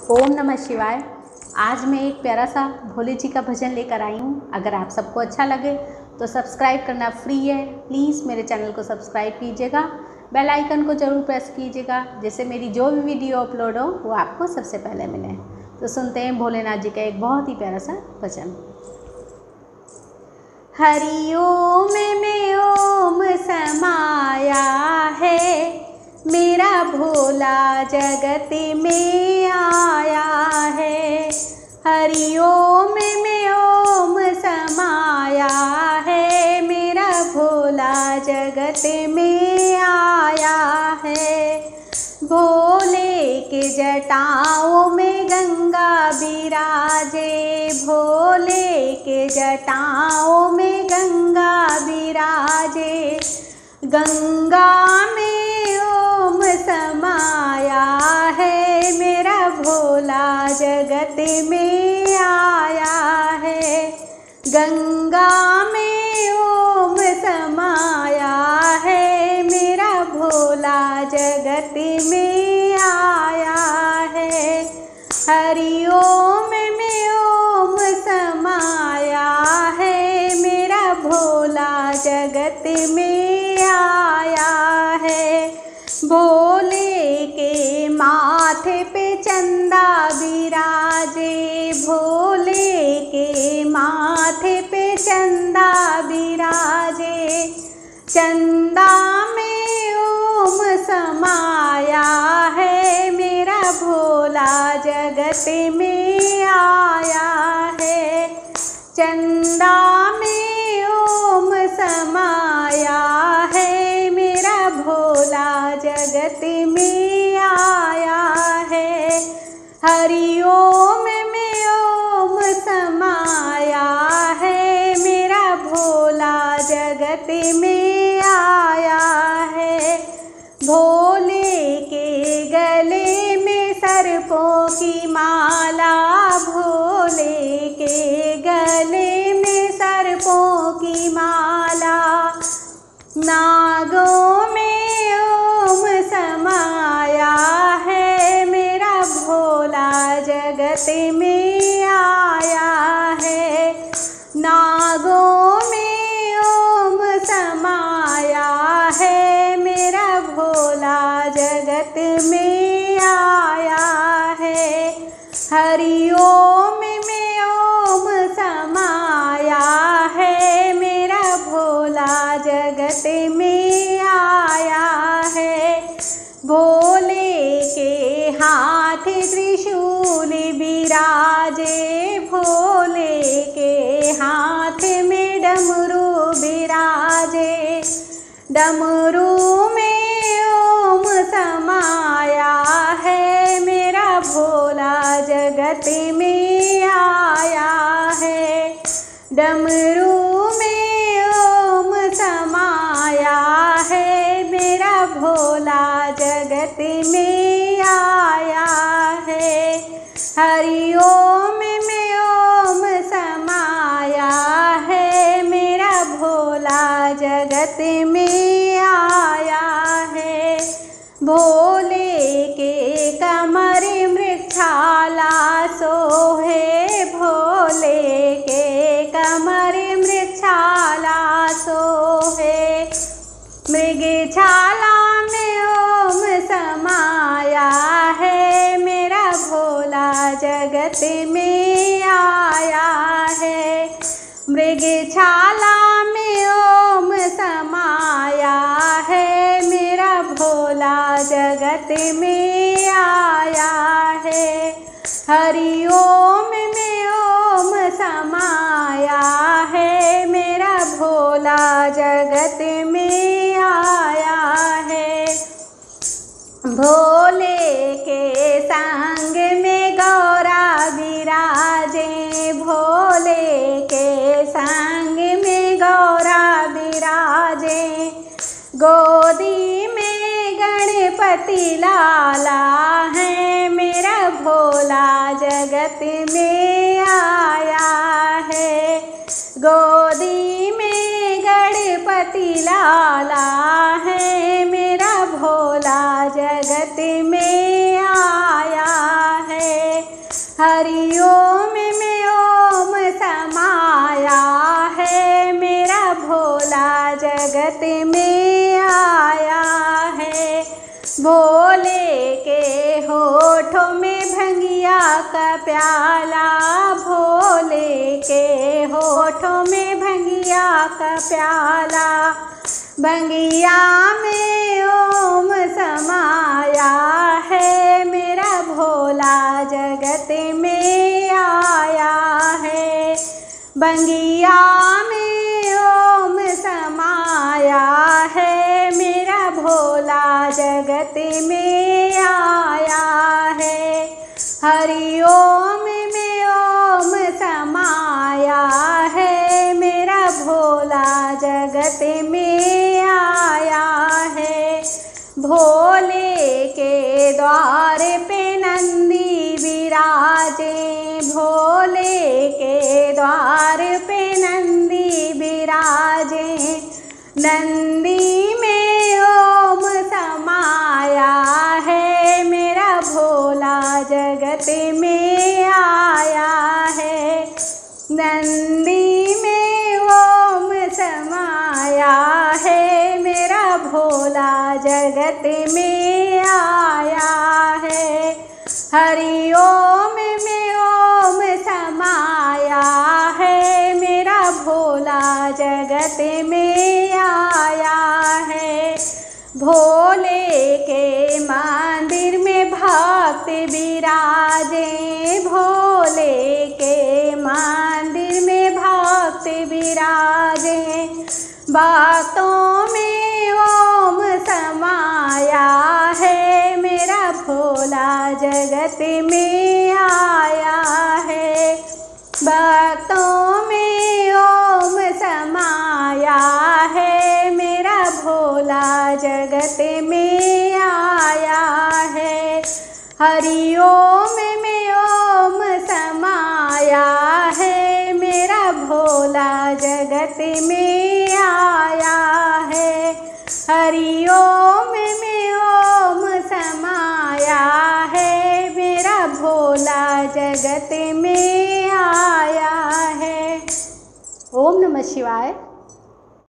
ओम नमः शिवाय। आज मैं एक प्यारा सा भोले जी का भजन लेकर आई हूँ। अगर आप सबको अच्छा लगे तो सब्सक्राइब करना फ्री है। प्लीज़ मेरे चैनल को सब्सक्राइब कीजिएगा, बेल आइकन को ज़रूर प्रेस कीजिएगा, जिससे मेरी जो भी वीडियो अपलोड हो वो आपको सबसे पहले मिले। तो सुनते हैं भोलेनाथ जी का एक बहुत ही प्यारा सा भजन। हरि ओम में ओम समाया है, मेरा भोला जगत में आया है। हरि ओम में ओम समाया है, मेरा भोला जगत में आया है। भोले के जटाओं में गंगा विराजे, भोले के जटाओं में गंगा विराजे। गंगा में ओम समाया है, मेरा भोला जगत में आया है। गंगा में ओम समाया है, मेरा भोला जगत में आया है। हरि ओम में ओम समाया है, मेरा भोला जगत में आया है। भोले के माथे पे चंदा विराजे, भोले के माथे पे चंदा विराजे। चंदा में ओम समाया है, मेरा भोला जगत में आया है। चंदा में ओम समाया है, मेरा भोला जगत में आया है। हरि ओम में ओम समाया है, मेरा भोला जगत में आया है। भोले के गले में सर्पों की माला, भोले के गले में सर्पों की माला। नागों में ओम समाया है, मेरा भोला जगत में आया है। नागों में ओम समाया है, मेरा भोला जगत में आया है। हरि ओम में ओम समाया है, मेरा भोला जगत में आया है। भोले के हाथ त्रिशूल विराजे, भोले के हाथ में डमरू विराजे। डमरू में ओम समाया है, मेरा भोला जगत में आया है। डमरू में ओम समाया है, मेरा भोला जगत में आया है। हरि ओम में ओम समाया है, मेरा भोला जगत में आया है। भोले के कमर मृक्षाला सोहे, भोले के कमर मृक्षाला सोहे। मृगछाला में ओम समाया है, मेरा भोला जगत में आया है। मृगछाला में ओम समाया है, मेरा भोला जगत में आया है। हरि ओम में ओम समाया है, मेरा भोला जगत में आया है। भोले के संग में गौरा विराजे, भोले के संग में गौरा विराजे। गोदी में गणपति लाला है, मेरा भोला जगत में आया है। गोदी में गणपति लाला है, मेरा भोला जगत में आया है। हरि ओम में ओम समाया है, मेरा भोला जगत में आया है। भोले के होठों में भंगिया का प्याला, भोले के होठों में भंगिया का प्याला। भंगिया में ओम समाया है, मेरा भोला जगत में आया है। भंगिया में ओम समाया है, मेरा भोला जगत में आया है। हरि ओम में ओम समाया है, मेरा भोला जगत में आया है। भोले के द्वार पे नंदी विराजे, भोले के द्वार पे नंदी विराजे। नंदी में ओम समाया है, मेरा भोला जगत में आया है। नंदी में ओम समाया है, मेरा भोला जगत में आया है। हरि ओम में ओम समाया है, मेरा भोला जगत में आया है। भोले के मंदिर में भक्त विराजे, भोले के मंदिर में भक्त विराजे। बातों में ओम समाया है, मेरा भोला जगत में आया है। बातों में ओम समाया है, मेरा भोला जगत में आया है। हरि ओम में ओम समाया है, मेरा भोला जगत में आया है। हरि ओम में ओम समाया है, मेरा भोला जगत में आया है। ओम नमः शिवाय।